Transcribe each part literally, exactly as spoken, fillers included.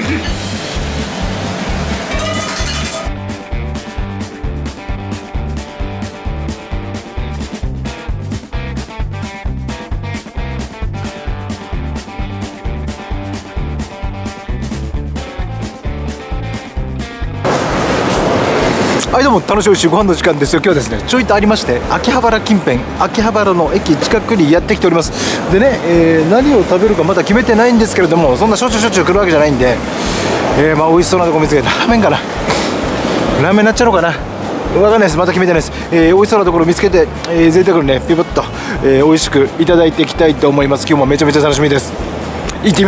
はい、どうも楽しいおいしいご飯の時間ですよ。今日はですねちょいとありまして、秋葉原近辺、秋葉原の駅近くにやってきております。でね、えー、何を食べるかまだ決めてないんですけれども、そんなしょっちゅうしょっちゅう来るわけじゃないんで、えー、まあ美味しそうなとこ見つけて、ラーメンかな、ラーメンになっちゃうのかな、わかんないです。また決めてないです。えー、美味しそうなところ見つけて、えー、贅沢にねピボッと、えー、美味しくいただいていきたいと思います。今日もめちゃめちゃ楽しみです。行ってみます。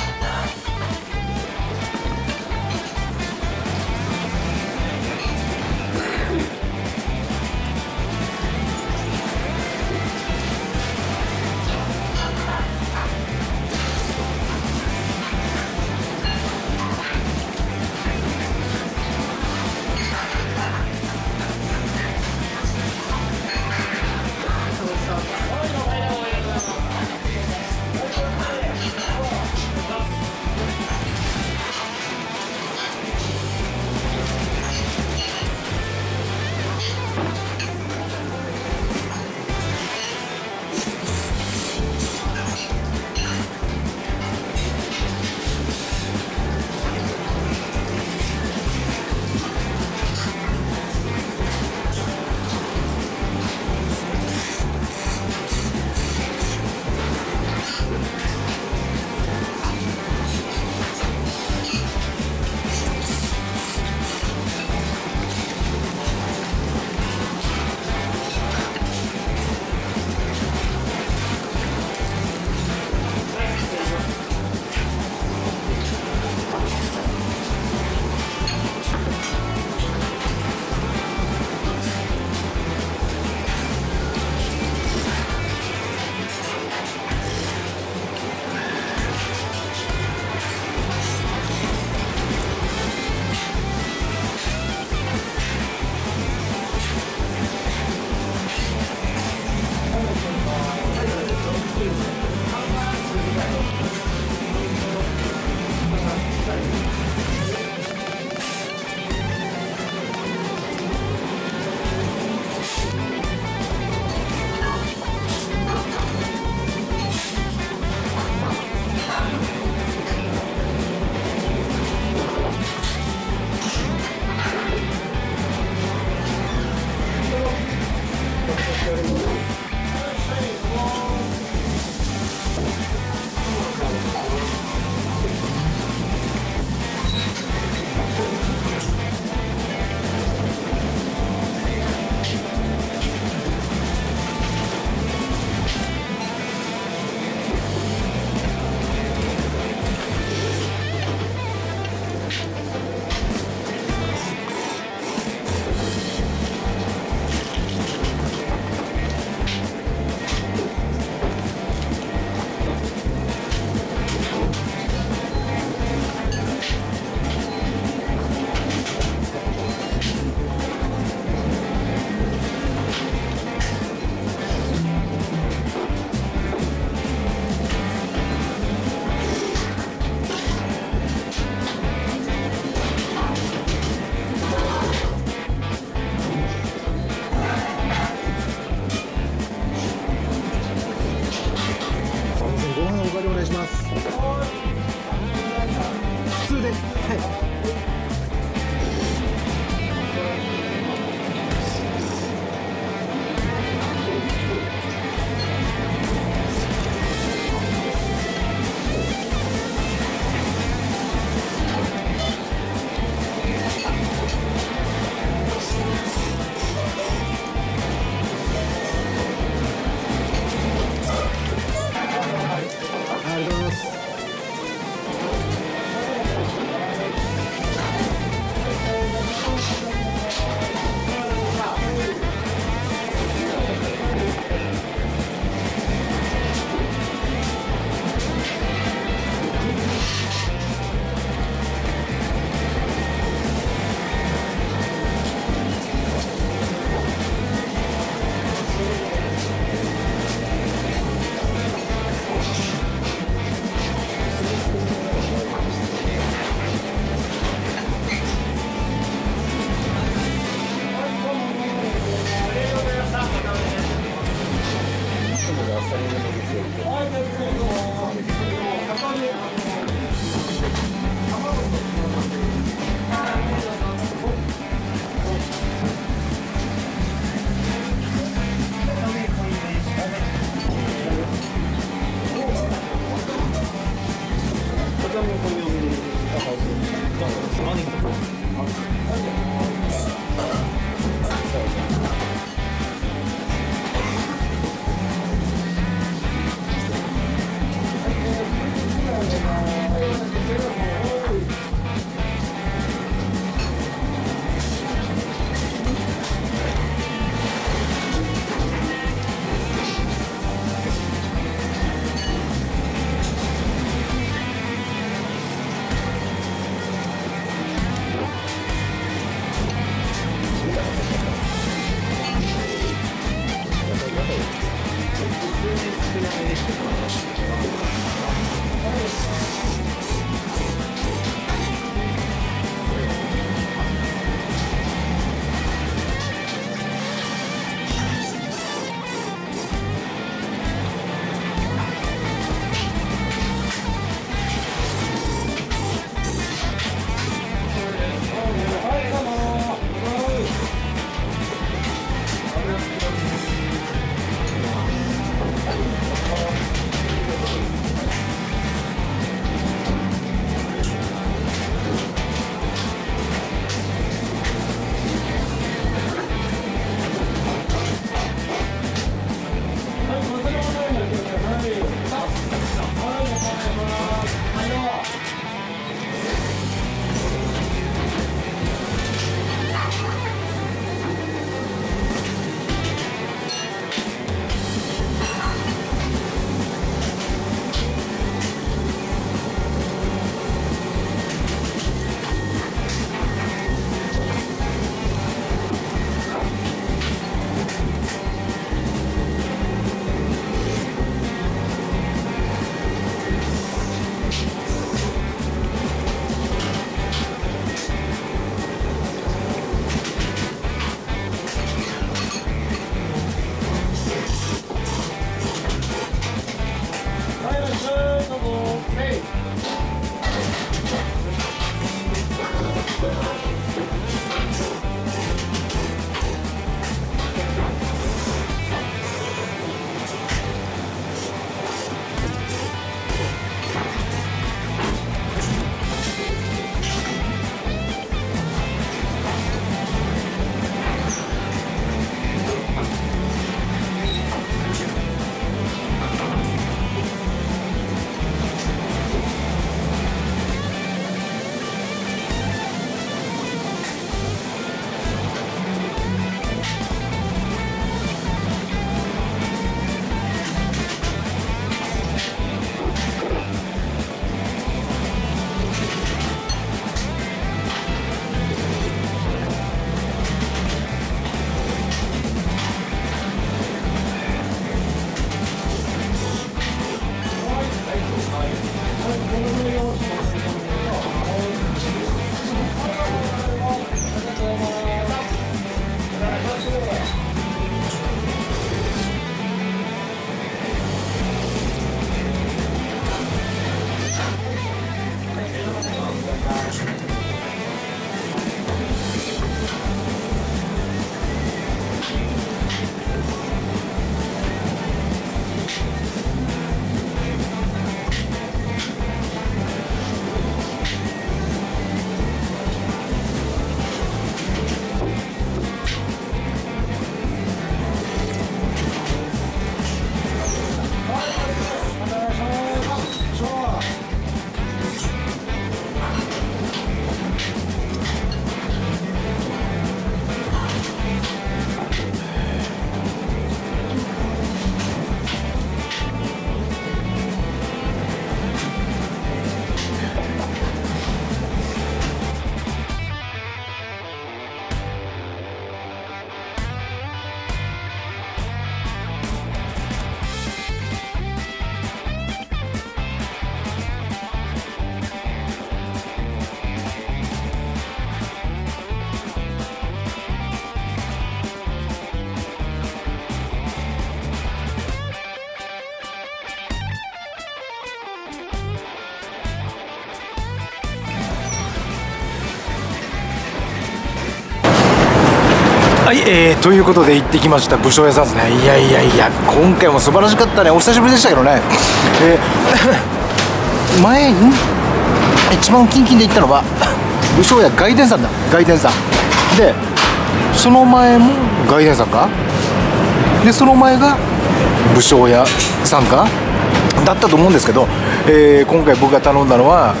はい、えー、ということで行ってきました武将屋さんですね。いやいやいや、今回も素晴らしかったね。お久しぶりでしたけどね、えー、前に一番キンキンで行ったのは武将屋外伝さんだ。外伝さんで、その前も外伝さんかで、その前が武将屋さんかだったと思うんですけど、えー、今回僕が頼んだのは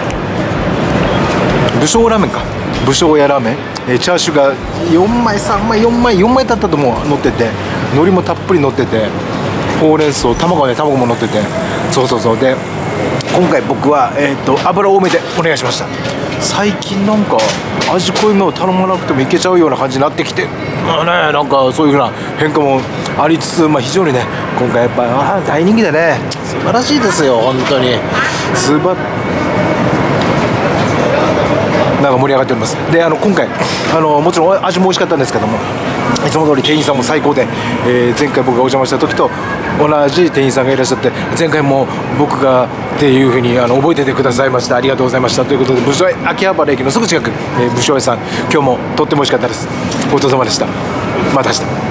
武将ラーメンか、武将屋ラーメン、えー、チャーシューがよんまいさんまいよんまいよんまいだったと思う、乗ってて、海苔もたっぷり乗ってて、ほうれん草、卵ね、卵も乗ってて、そうそうそう。で今回僕は、えー、と油多めでお願いしました。最近なんか味濃いめを頼まなくてもいけちゃうような感じになってきて、まあね、なんかそういう風な変化もありつつ、まあ、非常にね今回やっぱあ大人気でね、素晴らしいですよ本当に。すばなんか盛り上がっております。で、あの今回あのもちろん味も美味しかったんですけども、いつも通り店員さんも最高で、えー、前回僕がお邪魔した時と同じ店員さんがいらっしゃって、前回も僕がっていうふうにあの覚えててくださいました。ありがとうございましたということで、武将屋秋葉原駅のすぐ近く、えー、武将屋さん、今日もとっても美味しかったです。ごちそうさまでした。また明日。